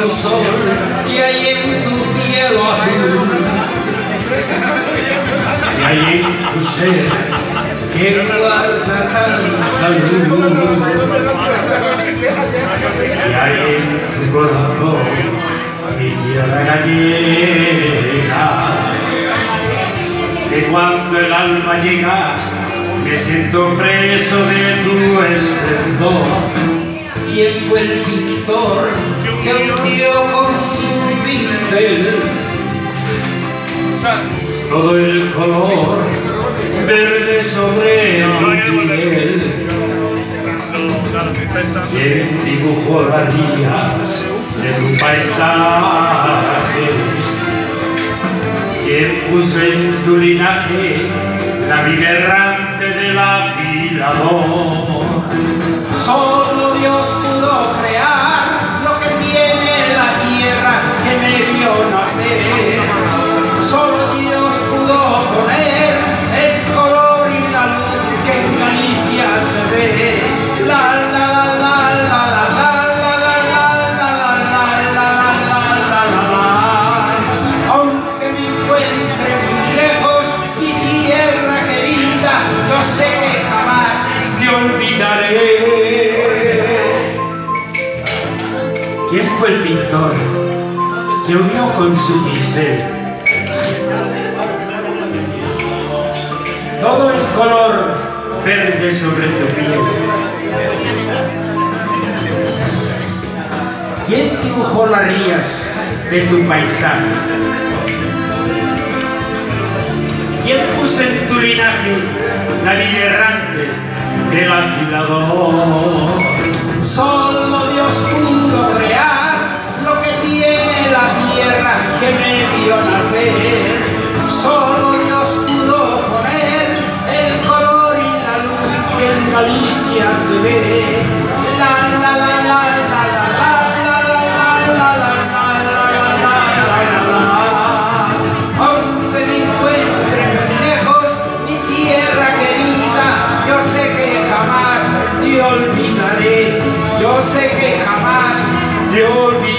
tu sol y hay en tu cielo azul. Y hay en tu ser que guarda tanta luz. Y hay en tu corazón mi tierra gallega, que cuando el alma llega me siento preso de tu esplendor. ¿Quién fue el pintor que hundió con su pincel todo el color verde sobre mi piel? ¿Quién dibujó las líneas de tu paisaje? ¿Quién puso en tu linaje la vida errante del afilador? Solo Dios pudo crear lo que tiene la tierra que me vio nacer. Solo Dios pudo poner el color y la luz que en Galicia se ve. La la la la la la la la la la la. Aunque me encuentre muy lejos, mi tierra querida, yo sé que jamás te olvidaré. ¿Quién fue el pintor que unió con su pincel todo el color verde sobre tu piel? ¿Quién dibujó las rías de tu paisaje? ¿Quién puso en tu linaje la vida errante del afilador? Solo Dios pudo crear lo que tiene la tierra que me vio nacer. Solo Dios pudo poner el color y la luz que en Galicia se ve. La la la la la la la. Aunque me encuentre muy lejos, mi tierra querida, yo sé que jamás te olvidaré. Yo sé que jamás te olvidaré.